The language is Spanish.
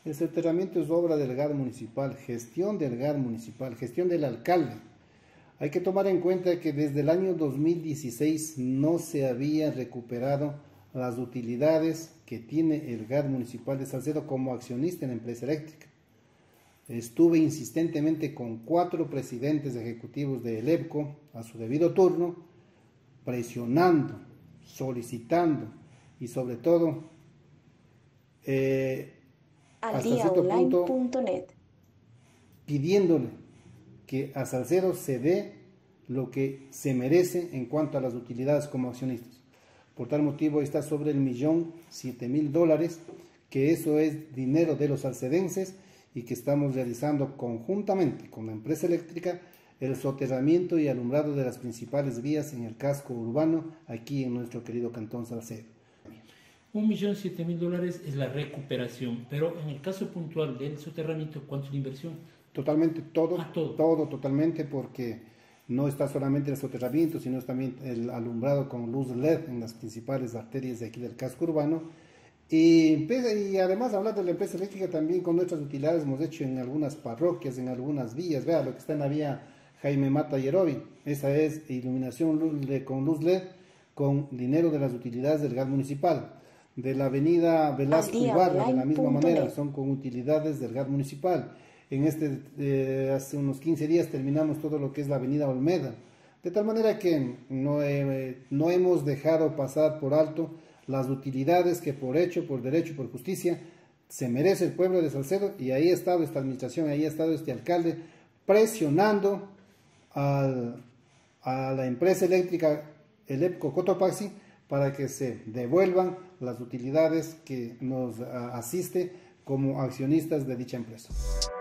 El soterramiento es obra del GAD municipal, gestión del GAD municipal, gestión del alcalde. Hay que tomar en cuenta que desde el año 2016 no se había recuperado las utilidades que tiene el GAD municipal de Salcedo como accionista en la empresa eléctrica. Estuve insistentemente con 4 presidentes ejecutivos de ELEPCO a su debido turno, presionando, solicitando y sobre todo hasta cierto punto pidiéndole que a Salcedo se dé lo que se merece en cuanto a las utilidades como accionistas. Por tal motivo está sobre el $1.007.000, que eso es dinero de los salcedenses y que estamos realizando conjuntamente con la empresa eléctrica el soterramiento y alumbrado de las principales vías en el casco urbano aquí en nuestro querido Cantón Salcedo. $1.007.000 es la recuperación, pero en el caso puntual del soterramiento, ¿cuánto es la inversión? Totalmente, todo totalmente, porque no está solamente el soterramiento, sino también el alumbrado con luz LED en las principales arterias de aquí del casco urbano. Y además, hablar de la empresa eléctrica, también con nuestras utilidades hemos hecho en algunas parroquias, en algunas vías. Vea lo que está en la vía Jaime Mata Yerobi. Esa es iluminación con luz LED con dinero de las utilidades del GAD municipal. De la avenida Velasco Ibarra, de la misma manera, son con utilidades del GAD municipal. En hace unos 15 días terminamos todo lo que es la avenida Olmeda. De tal manera que no hemos dejado pasar por alto las utilidades que por hecho, por derecho, por justicia, se merece el pueblo de Salcedo, y ahí ha estado esta administración, ahí ha estado este alcalde presionando a la empresa eléctrica ELEPCO Cotopaxi para que se devuelvan las utilidades que nos asiste como accionistas de dicha empresa.